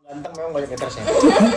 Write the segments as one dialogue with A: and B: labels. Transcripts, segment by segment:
A: Ganteng memang banyak haters ya.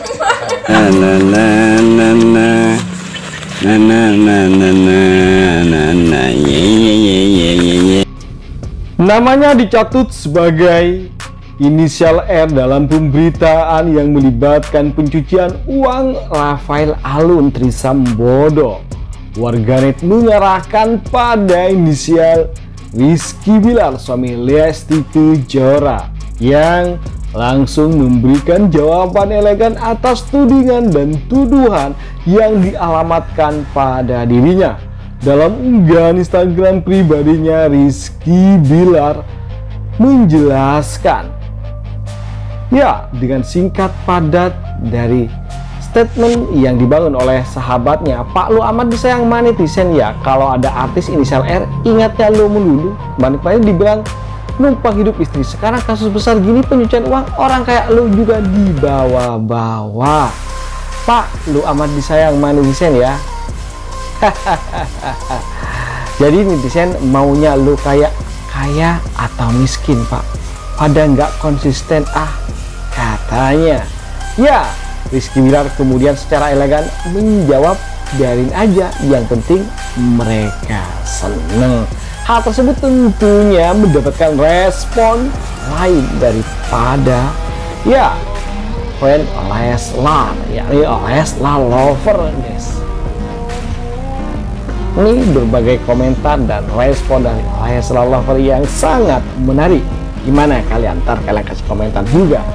B: Namanya dicatut sebagai inisial R dalam pemberitaan yang melibatkan pencucian uang Rafael Alun Trisambodo. Warganet menyerahkan pada inisial Rizky Bilar, suami Lesti Kejora, yang langsung memberikan jawaban elegan atas tudingan dan tuduhan yang dialamatkan pada dirinya. Dalam unggahan Instagram pribadinya, Rizky Bilar menjelaskan, ya, dengan singkat padat dari statement yang dibangun oleh sahabatnya, Pak Lu amat disayang netizen ya. Kalau ada artis inisial R, ingatnya lu melulu. Banyak-banyak dibilang numpang hidup istri. Sekarang kasus besar gini pencucian uang, orang kayak lu juga dibawa-bawa. Pak Lu amat disayang netizen ya. Jadi netizen maunya lu kayak kaya atau miskin, Pak. Pada nggak konsisten katanya. Ya, Rizky Bilar kemudian secara elegan menjawab, biarin aja, yang penting mereka seneng. Hal tersebut tentunya mendapatkan respon lain daripada ya fan Leslar, yakni Leslar lover, guys. Ini berbagai komentar dan respon dari Leslar lover yang sangat menarik. Gimana kalian? Ntar kalian kasih komentar juga.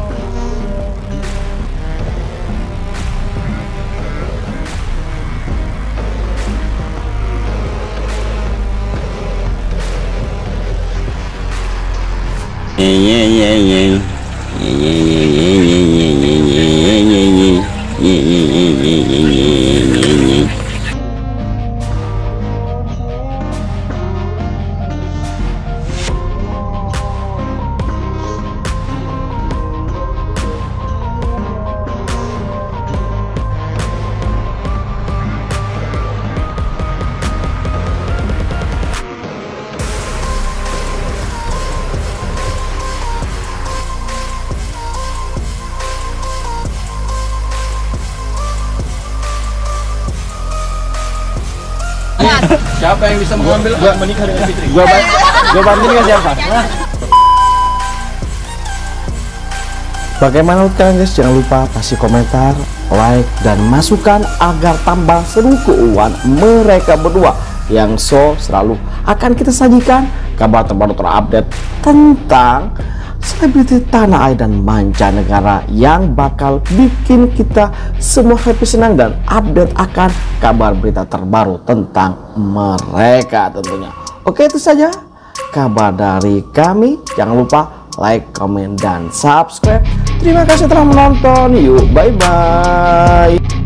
A: Siapa yang bisa mengambil menikah dengan Fitri?
B: Gua bantuin kan siapa? Bagaimana kalian guys? Jangan lupa kasih komentar, like, dan masukan agar tambah seru keuangan mereka berdua yang selalu akan kita sajikan kabar terbaru terupdate tentang selebriti tanah air dan mancanegara yang bakal bikin kita semua happy, senang, dan update akan kabar berita terbaru tentang mereka tentunya. Oke, itu saja kabar dari kami. Jangan lupa like, comment, dan subscribe. Terima kasih telah menonton. Yuk, bye-bye.